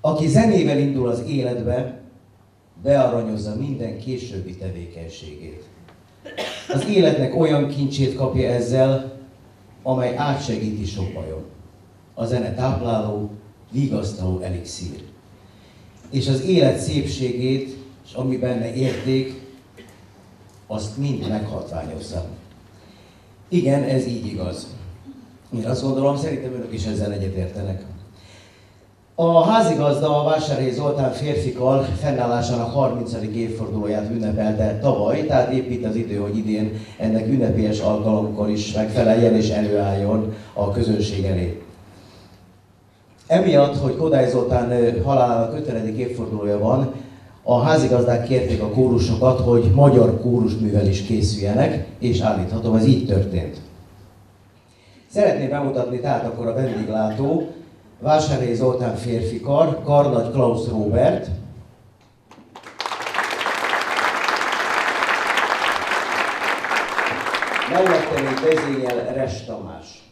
Aki zenével indul az életbe, bearanyozza minden későbbi tevékenységét. Az életnek olyan kincsét kapja ezzel, amely átsegíti sok bajon. A zene tápláló, vigasztaló elixír. És az élet szépségét, és ami benne érték, azt mind meghatványozza. Igen, ez így igaz. Én azt gondolom, szerintem önök is ezzel egyetértenek. A házigazda a Vásárhelyi Zoltán férfikar fennállásának 30. évfordulóját ünnepelte tavaly, tehát épp itt az idő, hogy idén ennek ünnepélyes alkalomkor is megfeleljen és előálljon a közönség elé. Emiatt, hogy Kodály Zoltán halálának 50. évfordulója van, a házigazdák kérték a kórusokat, hogy magyar kórusművel is készüljenek, és állíthatom, ez így történt. Szeretném bemutatni tehát akkor a vendéglátó, Vásárhelyi Zoltán férfikar, karnagy Klaus Róbert, mellette még vezényel Res Tamás.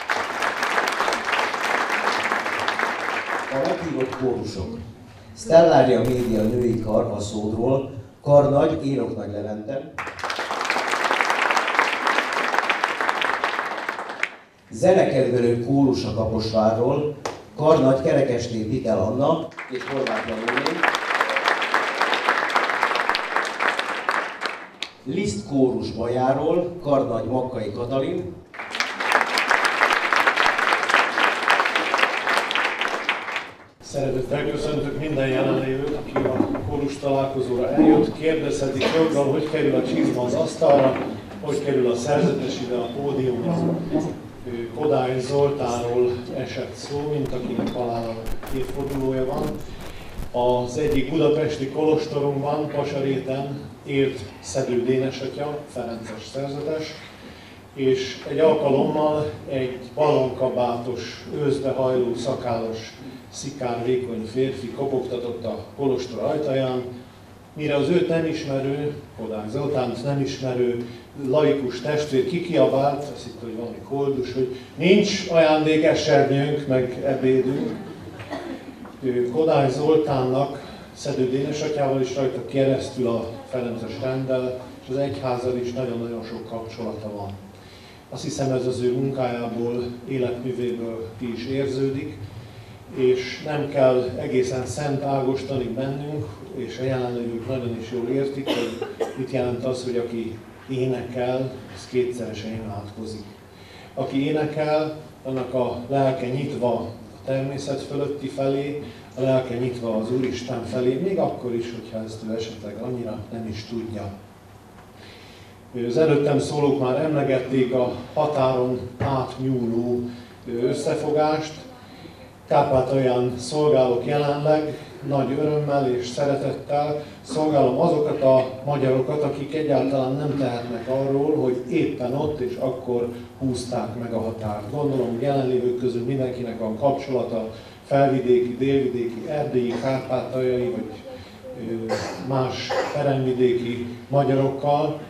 A meghívott kórusok: Stellária Média női kar a Szódról, karnagy Éroknagy Levente, zenekedvelő kórus a Kaposvárról, karnagy Kerekesné Pitel Anna és Horváth Lanóné, Liszt kórus Bajáról, karnagy Makkai Katalin, Szeretettel köszöntök minden jelenlévőt, aki a kórus találkozóra eljött. Kérdezhetik joggal, hogy kerül a csizma az asztalra, hogy kerül a szerzetes ide a pódiumra. Kodály Zoltánról esett szó, mint akinek halálának évfordulója van. Az egyik budapesti kolostorunkban, Pasaréten élt Szedő Dénesatya, ferences szerzetes, és egy alkalommal egy ballonkabátos, őszbehajló, szakállas, szikár, vékony férfi kopogtatott a kolostor ajtaján, mire az őt nem ismerő, Kodály Zoltánt nem ismerő laikus testvér kikiabált, azt hitt, hogy valami koldus, hogy nincs ajándékesernyőnk, meg ebédünk. Kodály Zoltánnak Szedő Dénesatyával is rajta keresztül a ferences renddel, és az egyházzal is nagyon-nagyon sok kapcsolata van. Azt hiszem, ez az ő munkájából, életművéből ki is érződik, és nem kell egészen szent ágostani bennünk, és a jelenlévők nagyon is jól értik, hogy mit jelent az, hogy aki énekel, az kétszeresen imádkozik. Aki énekel, annak a lelke nyitva a természet fölötti felé, a lelke nyitva az Úristen felé, még akkor is, hogyha ezt ő esetleg annyira nem is tudja. Az előttem szólók már emlegették a határon átnyúló összefogást. Kárpátalján szolgálok jelenleg, nagy örömmel és szeretettel szolgálom azokat a magyarokat, akik egyáltalán nem tehetnek arról, hogy éppen ott és akkor húzták meg a határt. Gondolom, hogy jelenlévők közül mindenkinek van kapcsolata felvidéki, délvidéki, erdélyi, kárpátaljai vagy más peremvidéki magyarokkal.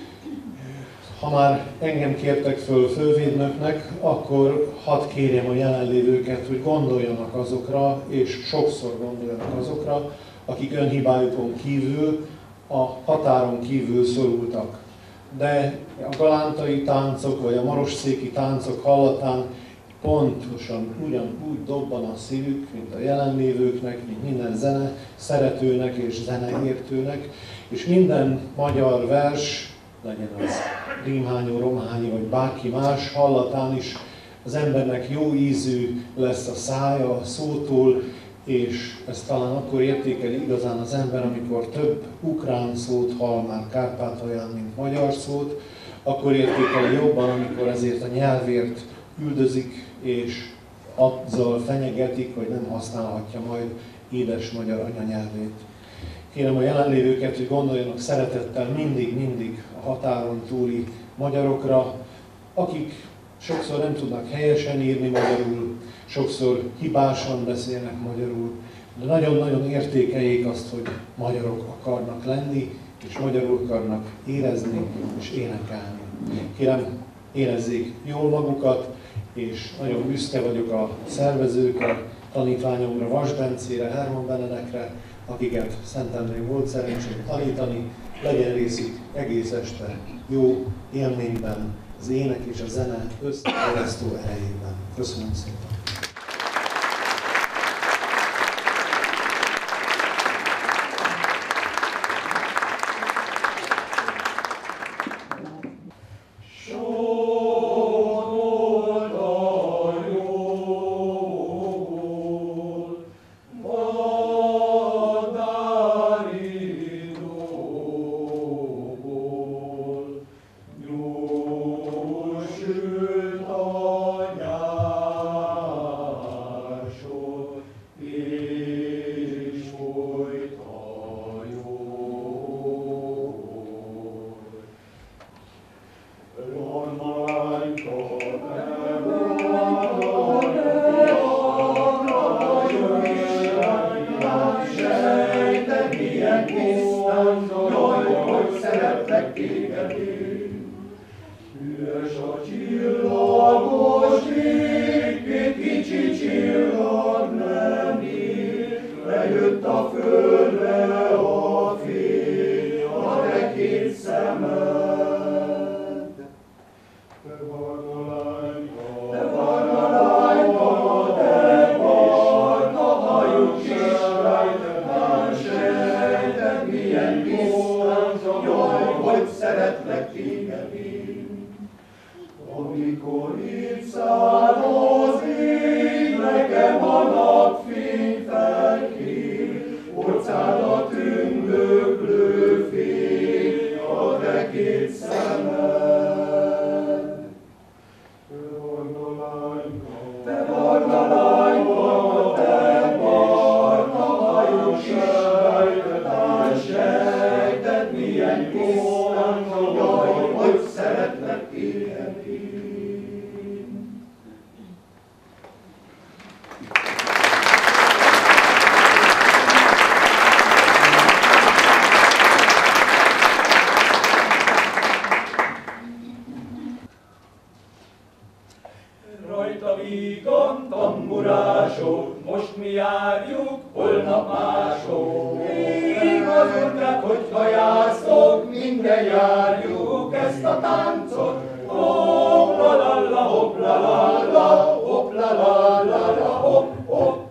Ha már engem kértek föl fővédnöknek, akkor hadd kérjem a jelenlévőket, hogy gondoljanak azokra, és sokszor gondoljanak azokra, akik önhibájukon kívül, a határon kívül szorultak. De a galántai táncok, vagy a marosszéki táncok hallatán pontosan ugyanúgy dobban a szívük, mint a jelenlévőknek, mint minden zene szeretőnek és zeneértőnek, és minden magyar vers, legyen az rímhányó, romhányi vagy bárki más, hallatán is az embernek jó ízű lesz a szája a szótól, és ezt talán akkor értékeli igazán az ember, amikor több ukrán szót hall már Kárpátalján, mint magyar szót, akkor értékeli jobban, amikor ezért a nyelvért üldözik, és azzal fenyegetik, hogy nem használhatja majd édes magyar anyanyelvét. Kérem a jelenlévőket, hogy gondoljanak szeretettel mindig a határon túli magyarokra, akik sokszor nem tudnak helyesen írni magyarul, sokszor hibásan beszélnek magyarul, de nagyon-nagyon értékeljék azt, hogy magyarok akarnak lenni, és magyarul akarnak érezni és énekelni. Kérem, érezzék jól magukat, és nagyon büszke vagyok a szervezőkre, tanítványomra, Vas Bencére, Herman Benedekre, akiket Szentendrén volt szerencsém tanítani, legyen részük egész este jó élményben, az ének és a zene összeeresztő erejében. Köszönöm szépen! Rajta vígan tamburások, most mi járjuk, holnap mások. Igazodnak, hogy hajászok, minden járjuk ezt a táncot. Hoplalalla, hoplalalla, hoplalalla, hop, hop.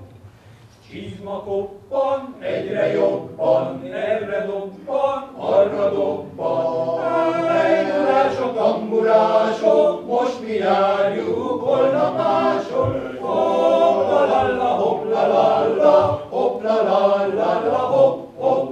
Csizma koppan, egyre jobban, erre dobban, arra dobban. Eljárások, tamburások, most mi járjuk, holnap mások. Hoplalalla, hoplalalla, hoplalalla, hop, hop.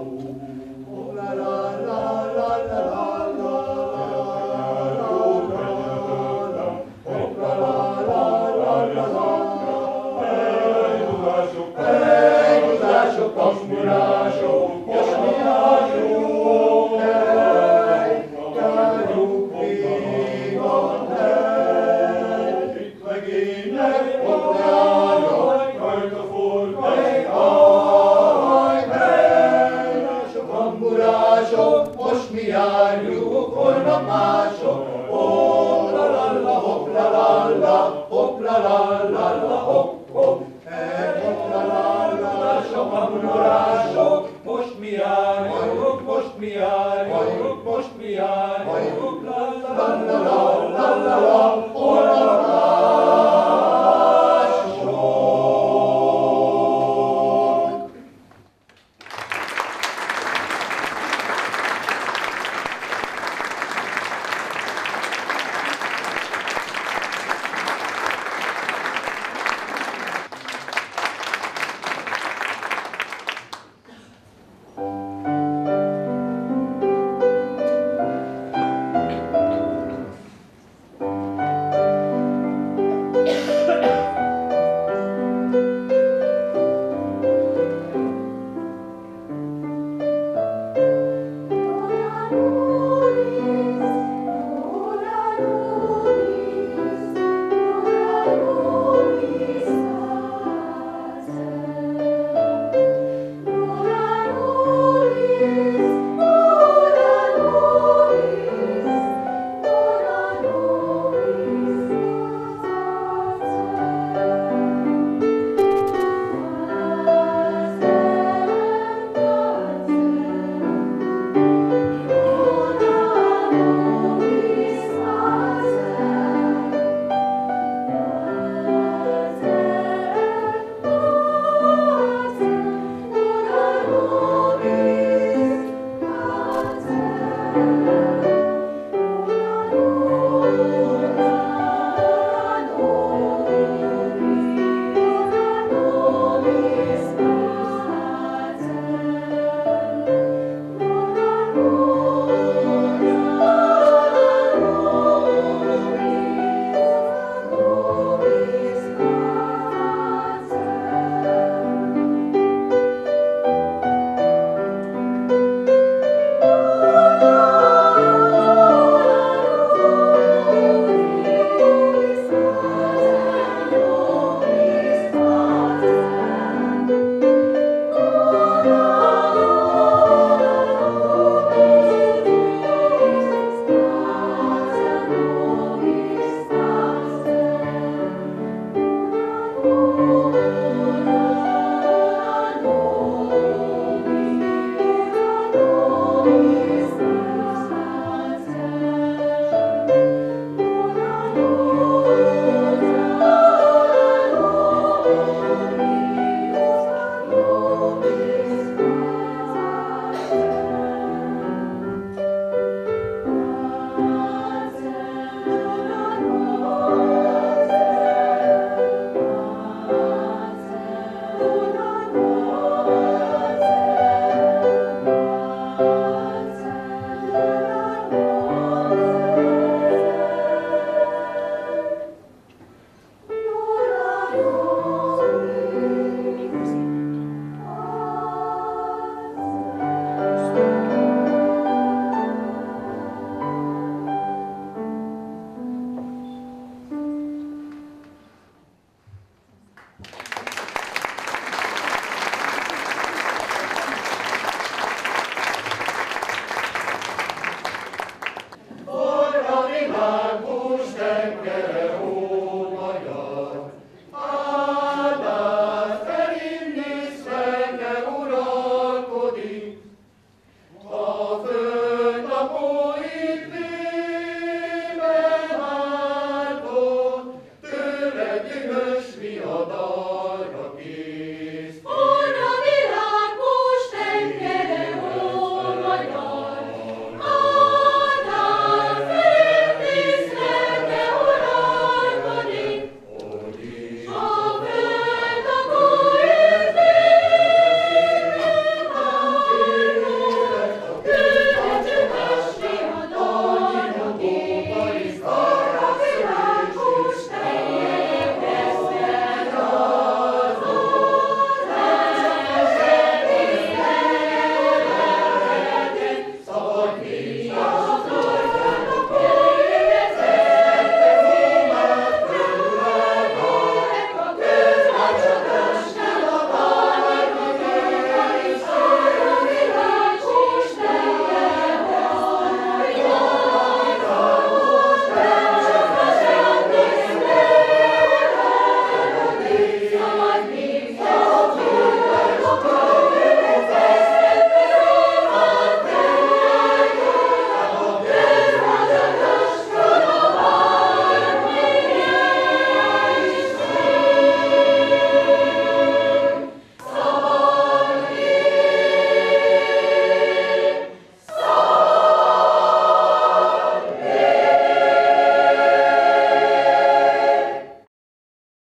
Thank you.